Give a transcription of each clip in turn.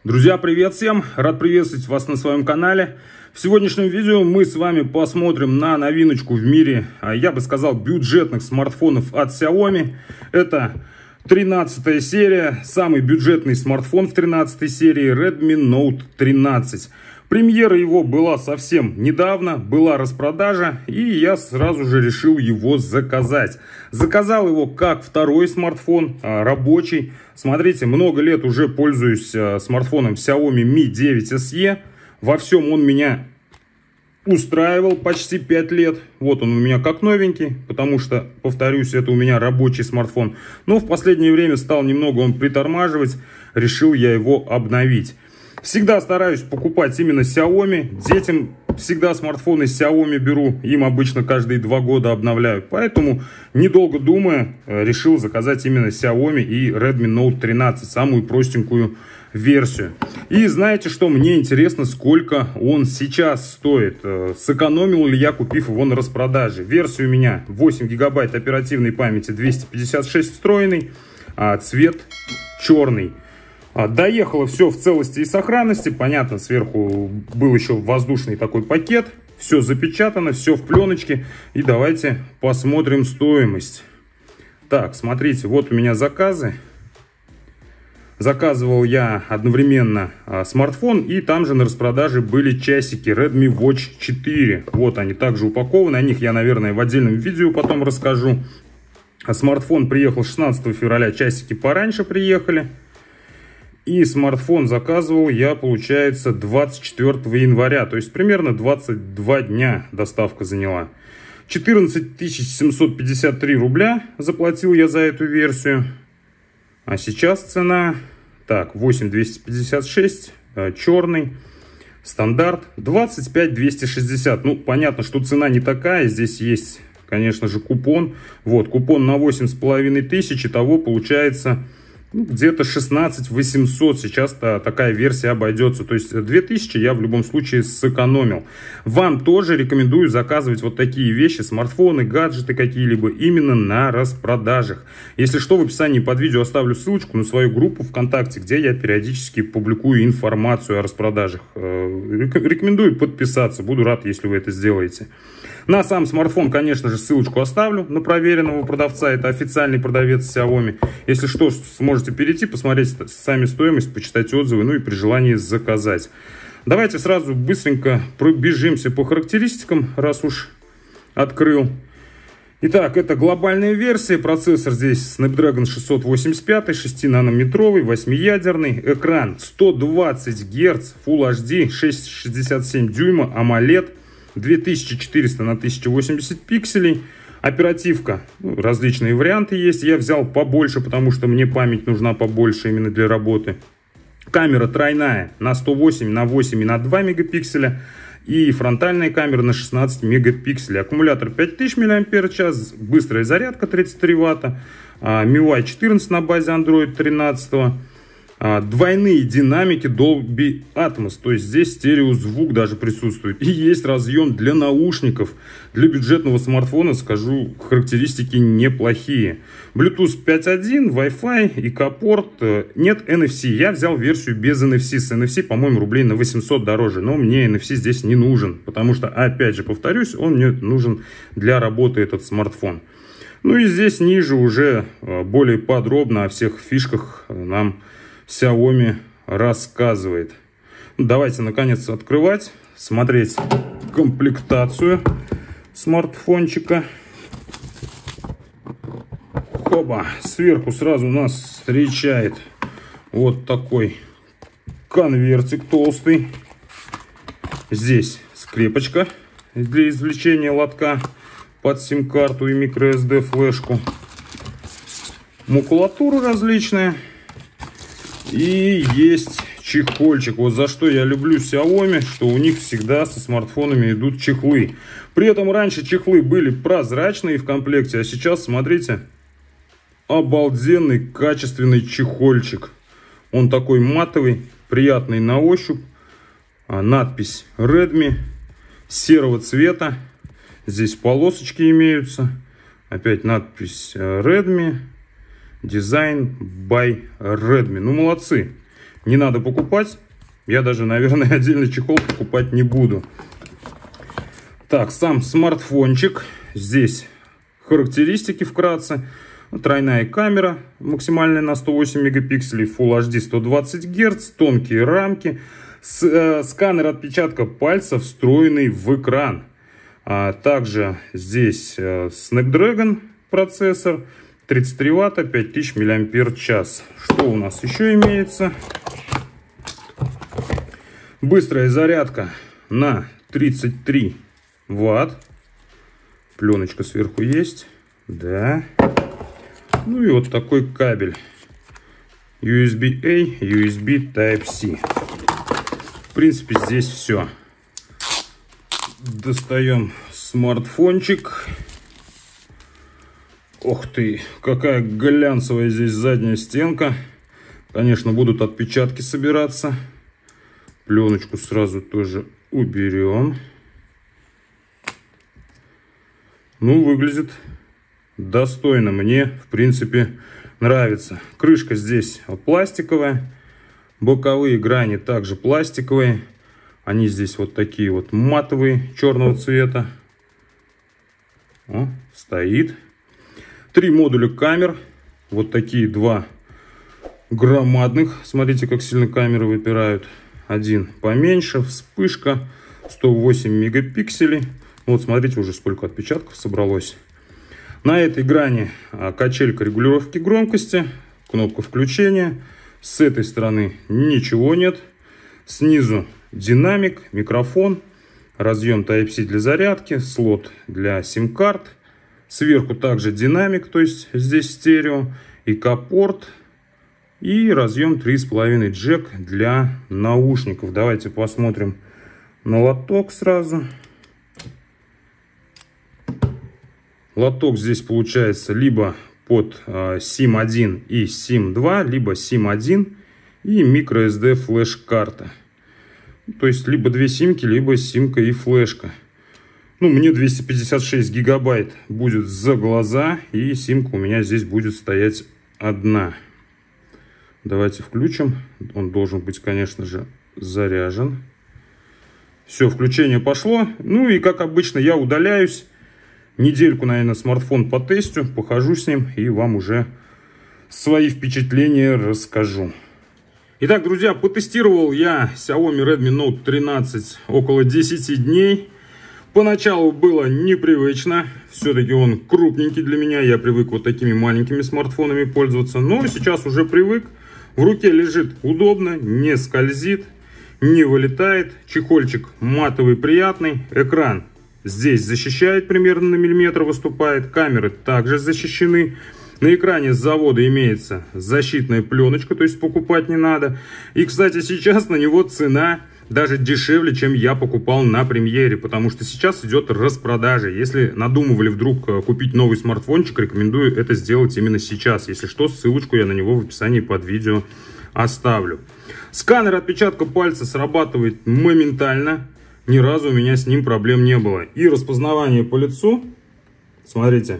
Друзья, привет всем! Рад приветствовать вас на своем канале. В сегодняшнем видео мы с вами посмотрим на новиночку в мире, я бы сказал, бюджетных смартфонов от Xiaomi. Это 13-я серия, самый бюджетный смартфон в 13-й серии Redmi Note 13. Премьера его была совсем недавно, была распродажа, и я сразу же решил его заказать. Заказал его как второй смартфон, рабочий. Смотрите, много лет уже пользуюсь смартфоном Xiaomi Mi 9 SE. Во всем он меня устраивал почти 5 лет. Вот он у меня как новенький, потому что, повторюсь, это у меня рабочий смартфон. Но в последнее время стал немного он притормаживать, решил я его обновить. Всегда стараюсь покупать именно Xiaomi. Детям всегда смартфоны Xiaomi беру. Им обычно каждые 2 года обновляю. Поэтому, недолго думая, решил заказать именно Xiaomi и Redmi Note 13. Самую простенькую версию. И знаете что? Мне интересно, сколько он сейчас стоит. Сэкономил ли я, купив его на распродаже. Версия у меня 8 гигабайт оперативной памяти, 256 встроенный. Цвет черный. Доехало все в целости и сохранности. Понятно, сверху был еще воздушный такой пакет. Все запечатано, все в пленочке. И давайте посмотрим стоимость. Так, смотрите, вот у меня заказы. Заказывал я одновременно смартфон. И там же на распродаже были часики Redmi Watch 4. Вот они также упакованы. О них я, наверное, в отдельном видео потом расскажу. Смартфон приехал 16 февраля. Часики пораньше приехали. И смартфон заказывал я, получается, 24 января. То есть примерно 22 дня доставка заняла. 14 753 рубля заплатил я за эту версию. А сейчас цена, так, 8256, черный, стандарт, 25 260. Ну, понятно, что цена не такая. Здесь есть, конечно же, купон. Вот, купон на 8500, итого получается... где-то 16 800 сейчас такая версия обойдется. То есть 2000 я в любом случае сэкономил. Вам тоже рекомендую заказывать вот такие вещи, смартфоны, гаджеты какие-либо именно на распродажах. Если что, в описании под видео оставлю ссылочку на свою группу ВКонтакте, где я периодически публикую информацию о распродажах. Рекомендую подписаться, буду рад, если вы это сделаете. На сам смартфон, конечно же, ссылочку оставлю на проверенного продавца. Это официальный продавец Xiaomi. Если что, сможете перейти, посмотреть сами стоимость, почитать отзывы, ну и при желании заказать. Давайте сразу быстренько пробежимся по характеристикам, раз уж открыл. Итак, это глобальная версия. Процессор здесь Snapdragon 685, 6-нанометровый, 8-ядерный. Экран 120 Гц, Full HD, 6,67 дюйма, AMOLED. 2400 на 1080 пикселей. Оперативка, различные варианты есть. Я взял побольше, потому что мне память нужна побольше именно для работы. Камера тройная на 108, на 8 и на 2 мегапикселя. И фронтальная камера на 16 мегапикселей. Аккумулятор 5000 мАч. Быстрая зарядка 33 Вт. MIUI 14 на базе Android 13. Двойные динамики Dolby Atmos, то есть здесь стереозвук даже присутствует. И есть разъем для наушников. Для бюджетного смартфона, скажу, характеристики неплохие. Bluetooth 5.1, Wi-Fi, ИК-порт. Нет NFC. Я взял версию без NFC. С NFC, по-моему, рублей на 800 дороже. Но мне NFC здесь не нужен. Потому что, опять же, повторюсь, он мне нужен для работы, этот смартфон. Ну и здесь ниже уже более подробно о всех фишках нам Xiaomi рассказывает. Давайте наконец открывать, смотреть комплектацию смартфончика. Хоба! Сверху сразу нас встречает вот такой конвертик толстый. Здесь скрепочка для извлечения лотка под сим-карту и microSD флешку. Макулатура различная. И есть чехольчик. Вот за что я люблю Xiaomi, что у них всегда со смартфонами идут чехлы. При этом раньше чехлы были прозрачные в комплекте, а сейчас, смотрите, обалденный качественный чехольчик. Он такой матовый, приятный на ощупь. Надпись Redmi серого цвета. Здесь полосочки имеются. Опять надпись Redmi. Design by Redmi. Ну, молодцы. не надо покупать. Я даже, наверное, отдельный чехол покупать не буду. Так, сам смартфончик. Здесь характеристики вкратце. Тройная камера, максимальная на 108 мегапикселей, Full HD 120 Гц, тонкие рамки, сканер отпечатка пальца, встроенный в экран. Также здесь Snapdragon процессор, 33 ватта, 5000 мАч. Что у нас еще имеется? Быстрая зарядка на 33 ватт. Пленочка сверху есть. Да. Ну и вот такой кабель. USB-A, USB Type-C. В принципе, здесь все. Достаем смартфончик. Ох ты, какая глянцевая здесь задняя стенка. Конечно, будут отпечатки собираться. Пленочку сразу тоже уберем. Ну, выглядит достойно. Мне, в принципе, нравится. Крышка здесь пластиковая. Боковые грани также пластиковые. Они здесь вот такие вот матовые, черного цвета. О, стоит. 3 модуля камер. Вот такие 2 громадных. Смотрите, как сильно камеры выпирают. Один поменьше. Вспышка. 108 мегапикселей. Вот смотрите, уже сколько отпечатков собралось. На этой грани качелька регулировки громкости. Кнопка включения. С этой стороны ничего нет. Снизу динамик, микрофон. Разъем Type-C для зарядки. Слот для сим-карт. Сверху также динамик, то есть здесь стерео, ИК-порт и разъем 3,5 джек для наушников. Давайте посмотрим на лоток сразу. Лоток здесь получается либо под SIM 1 и SIM 2, либо SIM 1 и microSD флеш-карта. То есть либо 2 симки, либо симка и флешка. Ну, мне 256 гигабайт будет за глаза, и симка у меня здесь будет стоять одна. Давайте включим. Он должен быть, конечно же, заряжен. Все, включение пошло. Ну и, как обычно, я удаляюсь. Недельку, наверное, смартфон потестю, похожу с ним и вам уже свои впечатления расскажу. Итак, друзья, потестировал я Xiaomi Redmi Note 13 около 10 дней. Поначалу было непривычно, все-таки он крупненький для меня, я привык вот такими маленькими смартфонами пользоваться, но сейчас уже привык, в руке лежит удобно, не скользит, не вылетает, чехольчик матовый приятный, экран здесь защищает, примерно на миллиметр выступает, камеры также защищены, на экране с завода имеется защитная пленочка, то есть покупать не надо, и, кстати, сейчас на него цена даже дешевле, чем я покупал на премьере, потому что сейчас идет распродажа. Если надумывали вдруг купить новый смартфончик, рекомендую это сделать именно сейчас. Если что, ссылочку я на него в описании под видео оставлю. Сканер отпечатка пальца срабатывает моментально. Ни разу у меня с ним проблем не было. И распознавание по лицу, смотрите,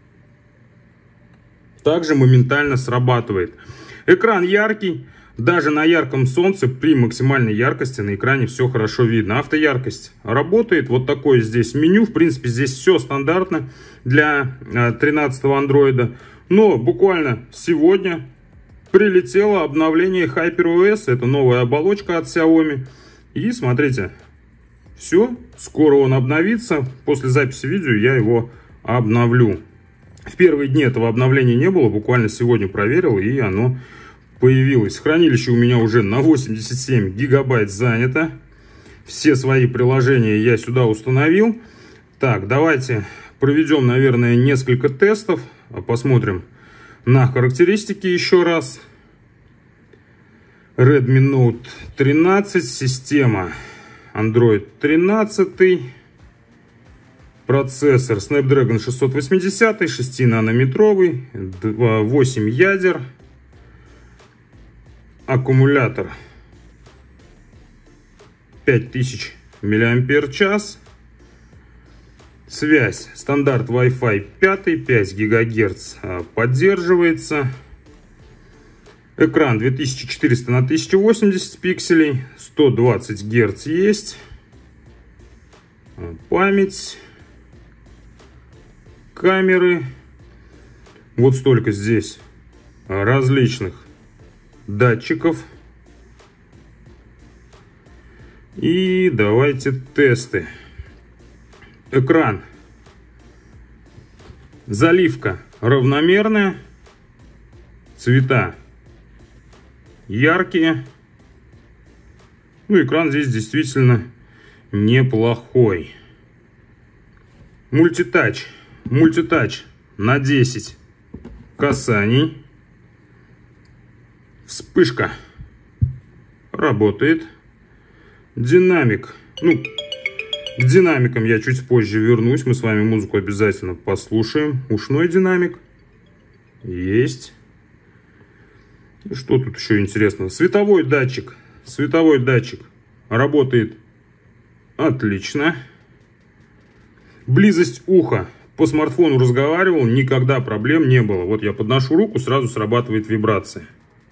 также моментально срабатывает. Экран яркий. Даже на ярком солнце при максимальной яркости на экране все хорошо видно. Автояркость работает. Вот такое здесь меню. В принципе, здесь все стандартно для 13-го андроида. Но буквально сегодня прилетело обновление HyperOS. Это новая оболочка от Xiaomi. И смотрите, все. Скоро он обновится. После записи видео я его обновлю. В первые дни этого обновления не было. Буквально сегодня проверил, и оно появилось. Хранилище у меня уже на 87 гигабайт занято. Все свои приложения я сюда установил. Так, давайте проведем, наверное, несколько тестов. Посмотрим на характеристики еще раз. Redmi Note 13, система Android 13. Процессор Snapdragon 680, 6-нанометровый, 8 ядер. Аккумулятор 5000 мАч. Связь стандарт Wi-Fi 5, 5 ГГц поддерживается. Экран 2400 на 1080 пикселей, 120 Гц есть. Память, камеры. Вот столько здесь различных датчиков. И давайте тесты. Экран. Заливка равномерная. Цвета яркие. Ну, экран здесь действительно неплохой. Мультитач. Мультитач на 10 касаний. Вспышка работает. Динамик. Ну, к динамикам я чуть позже вернусь. Мы с вами музыку обязательно послушаем. Ушной динамик. Есть. И что тут еще интересного? Световой датчик. Световой датчик работает отлично. Близость уха. По смартфону разговаривал, никогда проблем не было. Вот я подношу руку, сразу срабатывает вибрация.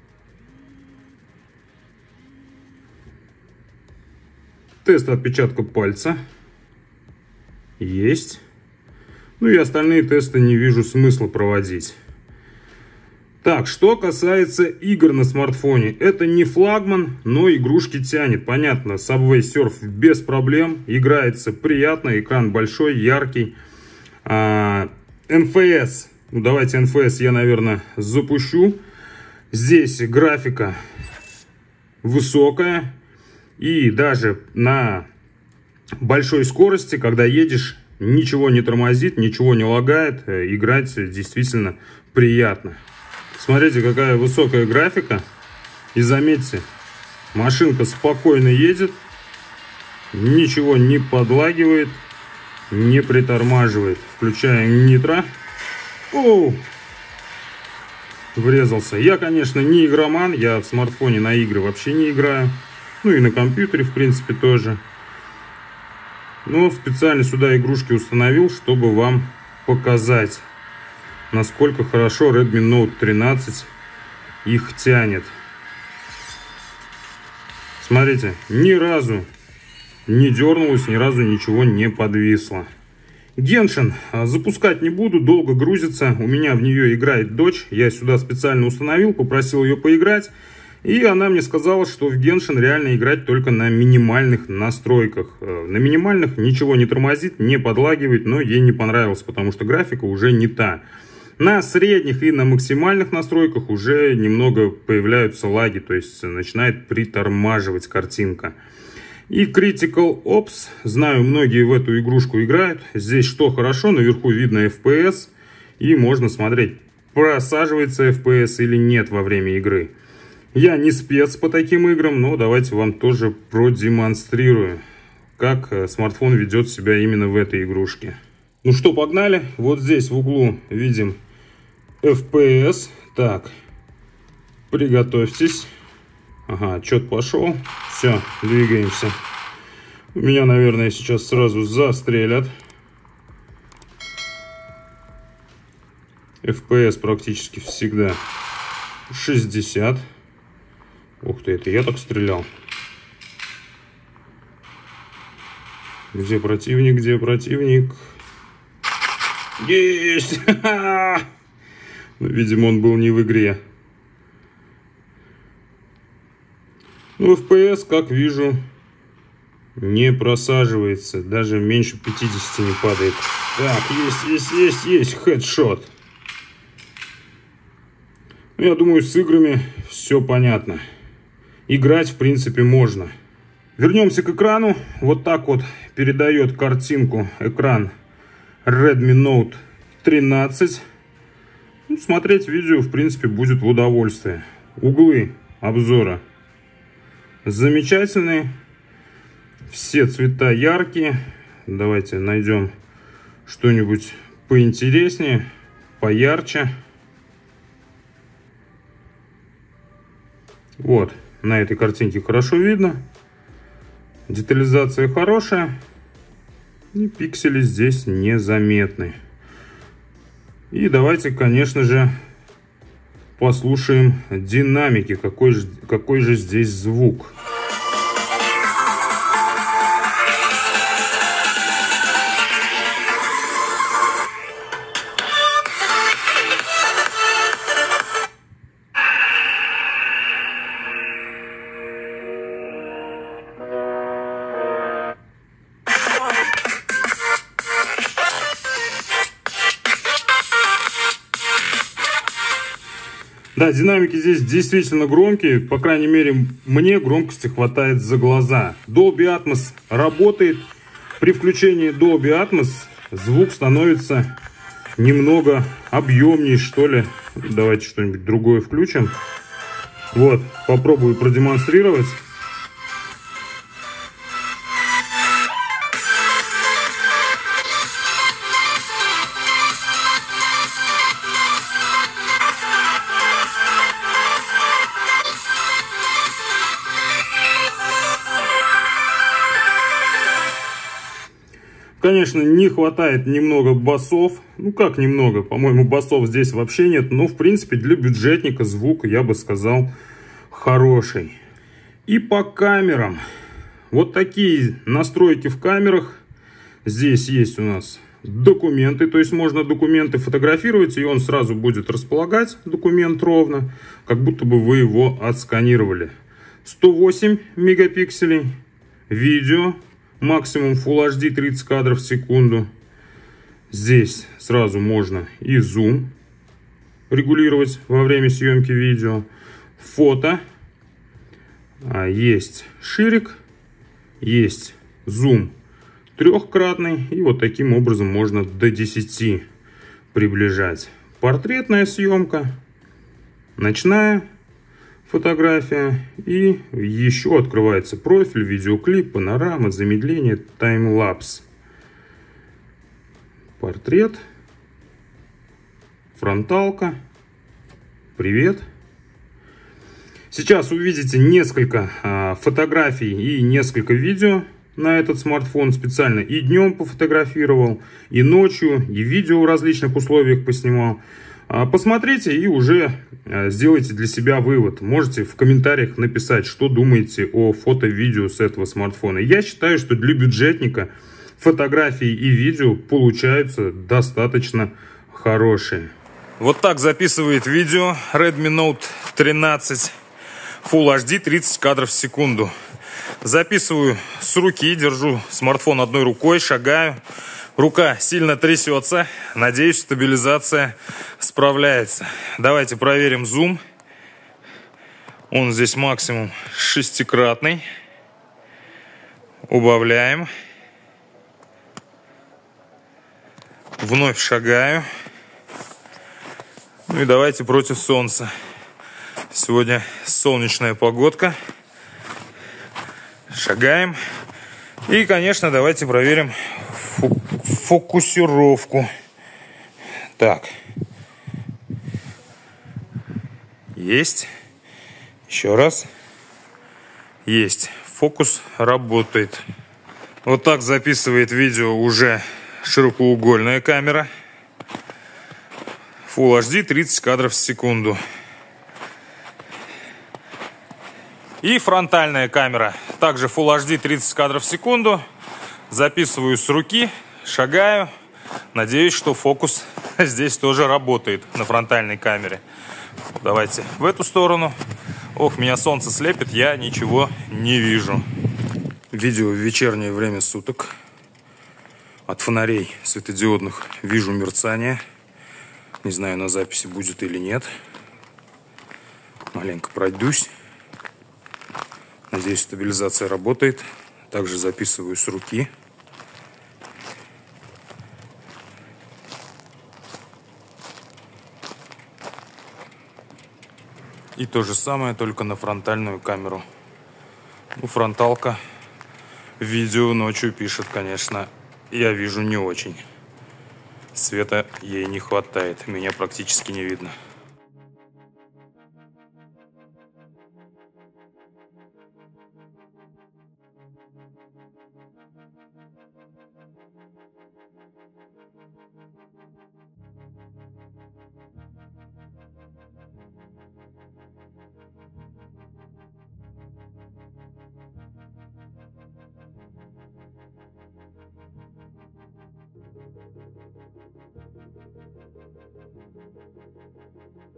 Тест отпечатка пальца. Есть. Ну и остальные тесты не вижу смысла проводить. Так, что касается игр на смартфоне. Это не флагман, но игрушки тянет. Понятно, Subway Surf без проблем. Играется приятно, экран большой, яркий. NFS. Ну, давайте NFS я, наверное, запущу. Здесь графика высокая. И даже на большой скорости, когда едешь, ничего не тормозит, ничего не лагает. Играть действительно приятно. Смотрите, какая высокая графика. И заметьте, машинка спокойно едет. Ничего не подлагивает, не притормаживает. Включаем нитро. Оу! Врезался. Я, конечно, не игроман. Я в смартфоне на игры вообще не играю. Ну и на компьютере, в принципе, тоже. Но специально сюда игрушки установил, чтобы вам показать, насколько хорошо Redmi Note 13 их тянет. Смотрите, ни разу не дернулось, ни разу ничего не подвисло. Genshin запускать не буду, долго грузится. У меня в нее играет дочь. Я сюда специально установил, попросил ее поиграть. И она мне сказала, что в Genshin реально играть только на минимальных настройках. На минимальных ничего не тормозит, не подлагивает, но ей не понравилось, потому что графика уже не та. На средних и на максимальных настройках уже немного появляются лаги, то есть начинает притормаживать картинка. И Critical Ops, знаю, многие в эту игрушку играют. Здесь что хорошо, наверху видно FPS, и можно смотреть, просаживается FPS или нет во время игры. Я не спец по таким играм, но давайте вам тоже продемонстрирую, как смартфон ведет себя именно в этой игрушке. Ну что, погнали. Вот здесь в углу видим FPS. Так, приготовьтесь. Ага, отчет пошел. Все, двигаемся. Меня, наверное, сейчас сразу застрелят. FPS практически всегда 60. Ух ты, это я так стрелял. Где противник, где противник? Есть! Видимо, он был не в игре. Ну, FPS, как вижу, не просаживается. Даже меньше 50 не падает. Так, есть. Хедшот. Ну, я думаю, с играми все понятно. Играть, в принципе, можно. Вернемся к экрану. Вот так вот передает картинку экран Redmi Note 13. Ну, смотреть видео, в принципе, будет в удовольствие. Углы обзора замечательные. Все цвета яркие. Давайте найдем что-нибудь поинтереснее, поярче. Вот, на этой картинке хорошо видно. Детализация хорошая. И пиксели здесь незаметны. И давайте, конечно же, послушаем динамики, какой же здесь звук. Да, динамики здесь действительно громкие, по крайней мере, мне громкости хватает за глаза. Dolby Atmos работает. При включении Dolby Atmos звук становится немного объемнее, что ли. Давайте что-нибудь другое включим. Вот, попробую продемонстрировать. Конечно, не хватает немного басов. Ну, как немного? По-моему, басов здесь вообще нет. Но, в принципе, для бюджетника звук, я бы сказал, хороший. И по камерам. Вот такие настройки в камерах. Здесь есть у нас документы. То есть, можно документы фотографировать, и он сразу будет располагать документ ровно, как будто бы вы его отсканировали. 108 мегапикселей. Видео. Максимум Full HD 30 кадров в секунду. Здесь сразу можно и зум регулировать во время съемки видео. Фото. Есть ширик. Есть зум трехкратный. И вот таким образом можно до 10 приближать. Портретная съемка. Ночная фотография. И еще открывается профиль, видеоклип, панорама, замедление, таймлапс. Портрет. Фронталка. Привет. Сейчас увидите несколько фотографий и несколько видео на этот смартфон. Специально и днем пофотографировал, и ночью, и видео в различных условиях поснимал. Посмотрите и уже сделайте для себя вывод. Можете в комментариях написать, что думаете о фото-видео с этого смартфона. Я считаю, что для бюджетника фотографии и видео получаются достаточно хорошие. Вот так записывает видео Redmi Note 13 Full HD 30 кадров в секунду. Записываю с руки, держу смартфон одной рукой, шагаю. Рука сильно трясется. Надеюсь, стабилизация справляется. Давайте проверим зум. Он здесь максимум 6-кратный. Убавляем. Вновь шагаю. Ну и давайте против солнца. Сегодня солнечная погодка. Шагаем. И, конечно, давайте проверим фокусировку. Так. Есть. Еще раз. Есть. Фокус работает. Вот так записывает видео уже широкоугольная камера. Full HD 30 кадров в секунду. И фронтальная камера. Также Full HD 30 кадров в секунду. Записываю с руки, шагаю. Надеюсь, что фокус здесь тоже работает на фронтальной камере. Давайте в эту сторону. Ох, меня солнце слепит, я ничего не вижу. Видео в вечернее время суток. От фонарей светодиодных вижу мерцание. Не знаю, на записи будет или нет. Маленько пройдусь. Надеюсь, стабилизация работает. Также записываю с руки. И то же самое, только на фронтальную камеру. Ну, фронталка видео ночью пишет, конечно, я вижу не очень. Света ей не хватает, меня практически не видно.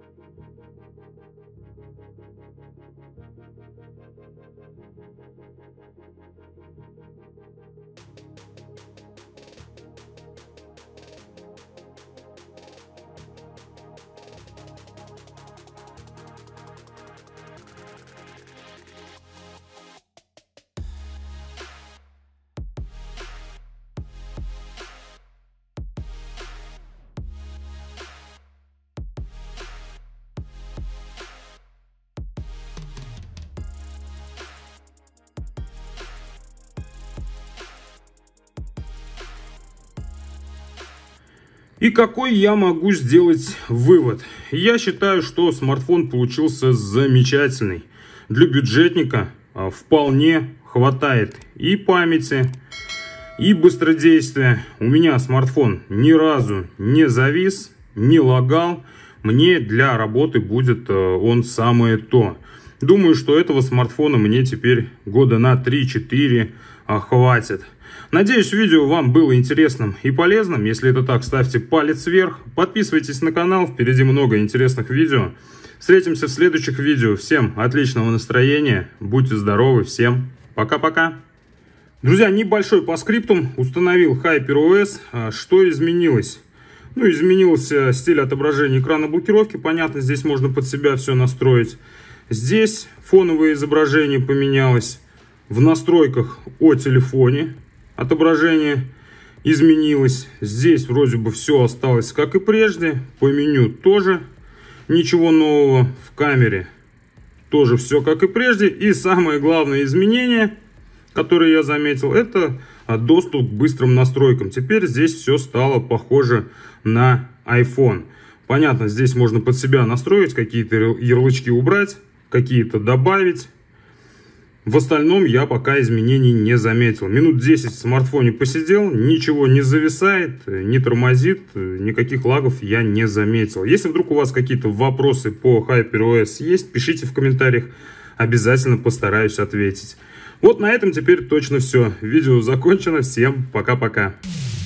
И какой я могу сделать вывод? Я считаю, что смартфон получился замечательный. Для бюджетника вполне хватает и памяти, и быстродействия. У меня смартфон ни разу не завис, не лагал. Мне для работы будет он самое то. Думаю, что этого смартфона мне теперь года на 3-4 хватит. Надеюсь, видео вам было интересным и полезным. Если это так, ставьте палец вверх. Подписывайтесь на канал, впереди много интересных видео. Встретимся в следующих видео. Всем отличного настроения, будьте здоровы, всем пока-пока. Друзья, небольшой по скриптум. Установил HyperOS. Что изменилось? Ну, изменился стиль отображения экрана блокировки. Понятно, здесь можно под себя все настроить. Здесь фоновое изображение поменялось. В настройках о телефоне отображение изменилось. Здесь вроде бы все осталось как и прежде. По меню тоже ничего нового. В камере тоже все как и прежде. И самое главное изменение, которое я заметил, это доступ к быстрым настройкам. Теперь здесь все стало похоже на iPhone. Понятно, здесь можно под себя настроить, какие-то ярлычки убрать, какие-то добавить. В остальном я пока изменений не заметил. Минут 10 в смартфоне посидел, ничего не зависает, не тормозит, никаких лагов я не заметил. Если вдруг у вас какие-то вопросы по HyperOS есть, пишите в комментариях, обязательно постараюсь ответить. Вот на этом теперь точно все. Видео закончено, всем пока-пока.